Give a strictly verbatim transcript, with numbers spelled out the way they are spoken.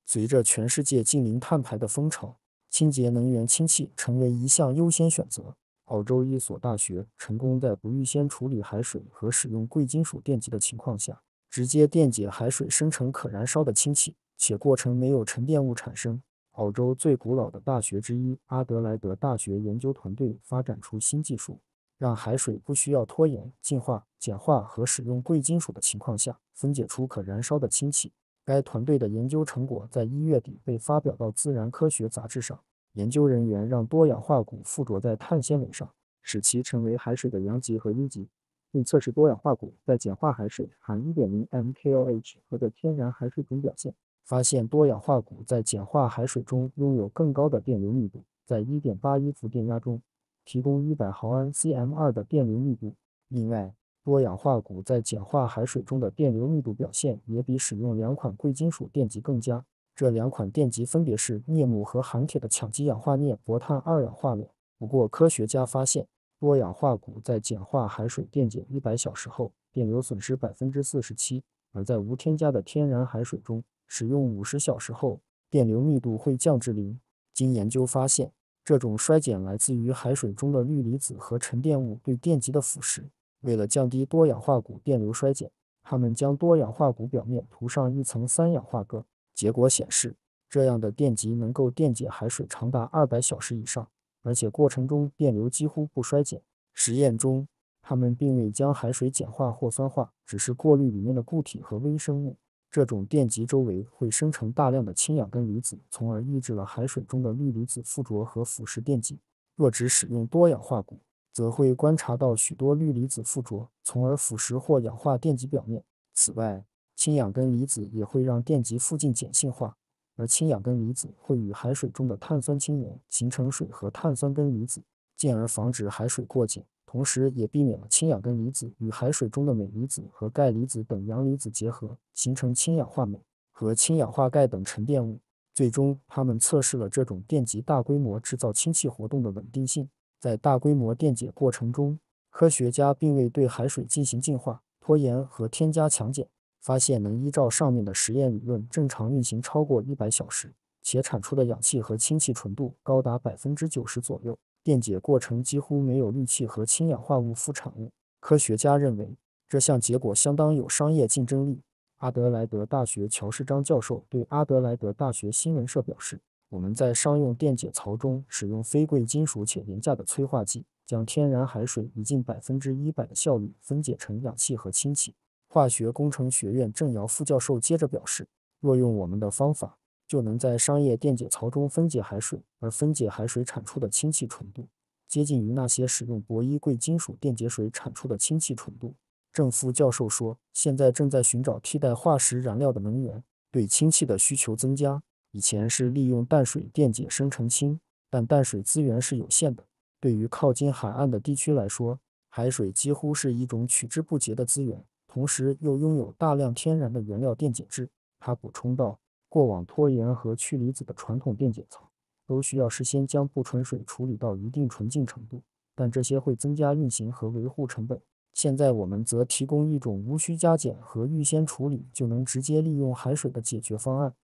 随着全世界近零碳排的风潮，清洁能源氢气成为一项优先选择。澳洲一所大学成功在不预先处理海水和使用贵金属电极的情况下，直接电解海水生成可燃烧的氢气，且过程没有沉淀物产生。澳洲最古老的大学之一阿德莱德大学研究团队发展出新技术，让海水不需要拖延、净化、碱化和使用贵金属的情况下，分解出可燃烧的氢气。该团队的研究成果在一月底被发表到《自然科学》杂志上。研究人员让多氧化钴附着在碳纤维上，使其成为海水的阳极和阴极，并测试多氧化钴在碱化海水含 一点零 M K O H 和的天然海水中表现，发现多氧化钴在碱化海水中拥有更高的电流密度，在 一点八一伏电压中提供一百毫安 C M 二 的电流密度。另外，多氧化钴在碱化海水中的电流密度表现也比使用两款贵金属电极更佳。这两款电极分别是镍钼和含铁的羟基氧化镍铂碳二氧化镉。不过，科学家发现，多氧化钴在碱化海水电解一百小时后，电流损失 百分之四十七， 而在无添加的天然海水中，使用五十小时后，电流密度会降至零。经研究发现，这种衰减来自于海水中的氯离子和沉淀物对电极的腐蚀。为了降低多氧化钴电流衰减，他们将多氧化钴表面涂上一层三氧化铬。结果显示，这样的电极能够电解海水长达二百小时以上，而且过程中电流几乎不衰减。实验中，他们并未将海水碱化或酸化，只是过滤里面的固体和微生物。这种电极周围会生成大量的氢氧根离子，从而抑制了海水中的氯离子附着和腐蚀电极。若只使用多氧化钴，则会观察到许多氯离子附着，从而腐蚀或氧化电极表面。此外，氢氧根离子也会让电极附近碱性化，而氢氧根离子会与海水中的碳酸氢盐形成水和碳酸根离子，进而防止海水过碱，同时也避免了氢氧根离子与海水中的镁离子和钙离子等阳离子结合，形成氢氧化镁和氢氧化钙等沉淀物。最终，他们测试了这种电极大规模制造氢气活动的稳定性。在大规模电解过程中，科学家并未对海水进行净化、拖延和添加强碱，发现能依照上面的实验理论正常运行超过一百小时，且产出的氧气和氢气纯度高达 百分之九十 左右。电解过程几乎没有氯气和氢氧化物副产物。科学家认为，这项结果相当有商业竞争力。阿德莱德大学乔世章教授对阿德莱德大学新闻社表示，我们在商用电解槽中使用非贵金属且廉价的催化剂，将天然海水以近 百分之百 的效率分解成氧气和氢气。化学工程学院郑尧副教授接着表示，若用我们的方法，就能在商业电解槽中分解海水，而分解海水产出的氢气纯度接近于那些使用铂一贵金属电解水产出的氢气纯度。郑副教授说，现在正在寻找替代化石燃料的能源，对氢气的需求增加。以前是利用淡水电解生成氢，但淡水资源是有限的。对于靠近海岸的地区来说，海水几乎是一种取之不竭的资源，同时又拥有大量天然的原料电解质。他补充道，过往拖延和去离子的传统电解槽都需要事先将不纯水处理到一定纯净程度，但这些会增加运行和维护成本。现在我们则提供一种无需加碱和预先处理就能直接利用海水的解决方案。